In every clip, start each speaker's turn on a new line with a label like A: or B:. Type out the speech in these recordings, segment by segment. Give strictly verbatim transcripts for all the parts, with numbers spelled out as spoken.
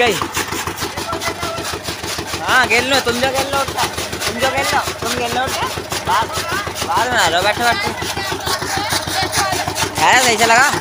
A: इसका ही। हाँ खेल लो, तुम जो खेल लो, तुम जो खेल लो, तुम खेल लो। बाद बाद में आ लो, बैठो बैठो। है सही से लगा।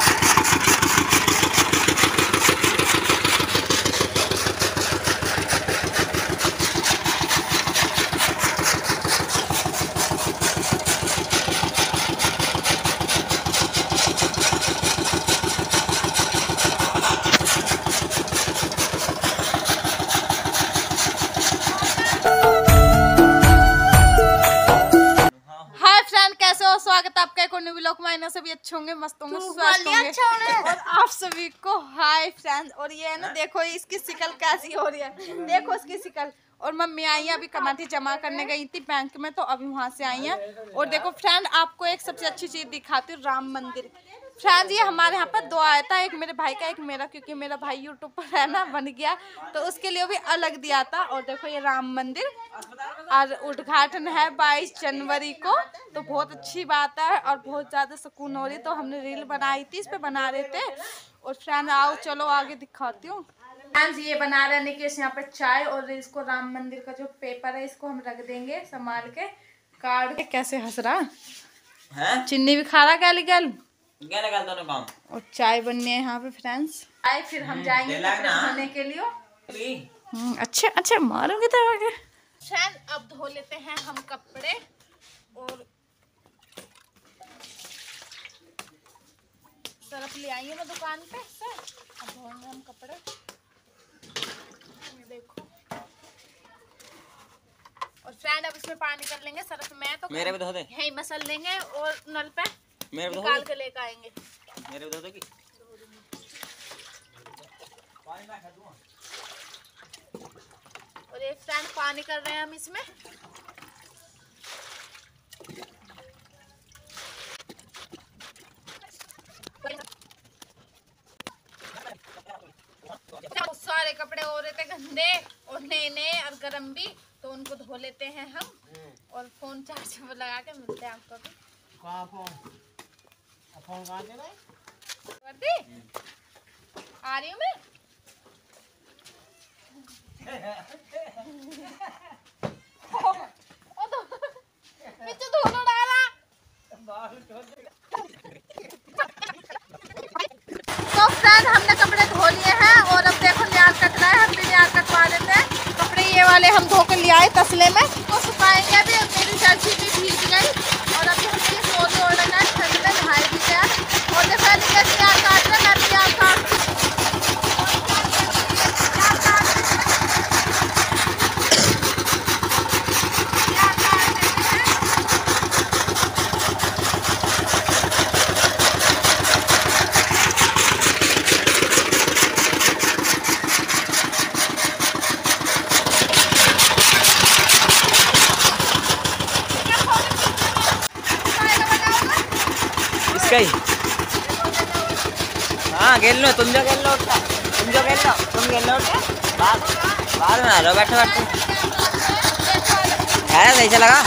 B: स्वागत है आपका एक और व्लॉग में। आईना सभी अच्छे होंगे, मस्त होंगे, स्वस्थ होंगे। और आप सभी को हाय फ्रेंड्स। और ये है ना, देखो इसकी शिक्ल कैसी हो रही है, देखो इसकी शिक्ल। और मम्मी आई है, अभी कमाटी जमा करने गई थी बैंक में, तो अभी वहां से आई है। और देखो फ्रेंड, आपको एक सबसे अच्छी चीज दिखाती हूँ, राम मंदिर। फ्रेंड ये हमारे यहाँ पर दो आया था, एक मेरे भाई का, एक मेरा, क्योंकि मेरा भाई यूट्यूब पर है ना, बन गया, तो उसके लिए भी अलग दिया था। और देखो ये राम मंदिर, और उद्घाटन है बाईस जनवरी को, तो बहुत अच्छी बात है और बहुत ज़्यादा सुकून हो रही। तो हमने रील बनाई थी, इस पे बना रहे थे। और फ्रेंड आओ चलो आगे दिखाती हूँ। फ्रेंड्स ये बना रहे निकेश यहाँ पे चाय, और इसको राम मंदिर का जो पेपर है इसको हम रख देंगे संभाल के, काट के। कैसे हंस रहा है, चिन्नी भी खा रहा, क्या लिखल
A: क्या लगा दोनों काम।
B: और चाय बननी है यहाँ पे फ्रेंड्स। आए फिर हम जाएंगे कपड़े धोने के लिए। अच्छे अच्छे मारूंगी तो आगे। फ्रेंड अब धो लेते हैं हम कपड़े, और सरफ ले आई हूँ मैं दुकान पे से। अब धोएंगे हम कपड़े, ये देखो। और फ्रेंड अब इसमें पानी कर लेंगे सरफ में, तो
A: मेरे भी धो दे,
B: यही मसल लेंगे और नल पे
A: मेरे भी
B: निकाल के लेकर आएंगे।
A: मेरे भी धो दोगी।
B: और एक फ्रेंड पानी कर रहे हैं हम इसमें। बहुत सारे कपड़े हो रहे थे गंदे और नए नए और गर्म भी, तो उनको धो लेते हैं हम। और फोन चार्ज पर लगा के मिलते हैं आपको भी।
C: कहाँ फोन फोन कहाँ दे रहे?
B: आ रही हूँ मैं। नीचे धोना डाला। तो फ्रेंड हमने कपड़े धो लिए हैं, और अब देखो न्याज कट रहा है, हम भी न्याज कटवा देते हैं। कपड़े ये वाले हम धो कर ले आए तसले में, तो सुखाएंगे अभी। मेरी जर्सी भी भीग गई, और अभी हम ये सोने ओढ़ना है, ठंड में नहाए भी गया। और देखो निकल न्याज काट रहे, मैं भी न्याज काट
A: ही। हाँ खेल लो, तुम जो खेल लो, तुम जो खेल लो, तुम खेल लो। बाद बाद में आ लो, बैठो बैठो। है सही से लगा।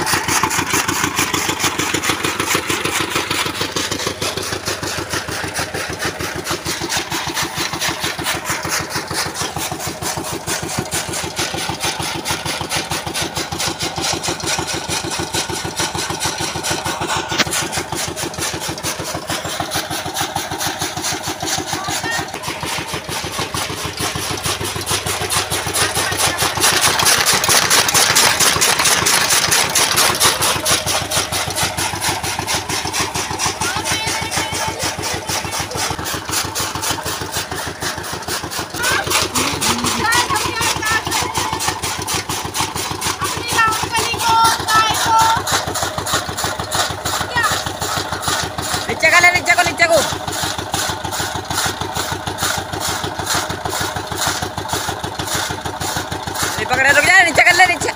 A: पकड़े, रुक जा, नीचे कर ले, नीचे।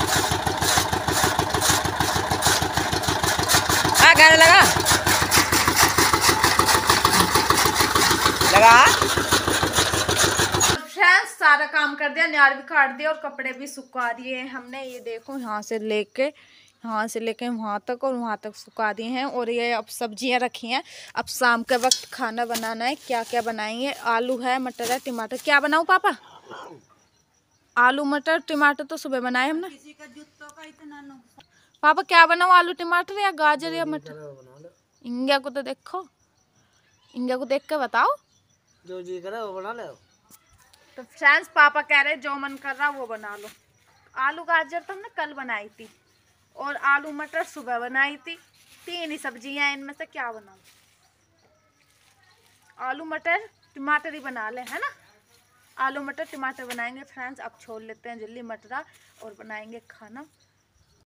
A: हाँ गाने लगा लगा।
B: फ्रेंड्स सारा काम कर दिया, न्यार भी काट दिया और कपड़े भी सुखा दिए हमने। ये देखो यहाँ से लेके यहाँ से लेके वहाँ तक और वहाँ तक सुखा दिए हैं। और ये अब सब्जियाँ रखी हैं, अब शाम के वक्त खाना बनाना है। क्या क्या बनाएंगे, आलू है, मटर है, टमाटर। क्या बनाऊँ पापा? आलू मटर टमाटर तो सुबह बनाए हमने।
A: किसी का जूतों का इतना नुकसान।
B: पापा क्या बनाओ, आलू टमाटर या गाजर या मटर? इंडिया को तो देखो, इंडिया को देख के बताओ,
C: जो जी करे वो बना ले।
B: तो फ्रेंड्स पापा कह रहे जो मन कर रहा वो बना लो। आलू गाजर तो हमने कल बनाई थी और आलू मटर सुबह बनाई थी। तीन ही सब्जियां, इनमें से क्या बनाऊं? आलू मटर टमाटर ही बना ले, है ना? आलू मटर टमाटर बनाएंगे फ्रेंड्स। अब छोड़ लेते हैं जल्दी मटरा और बनाएंगे खाना।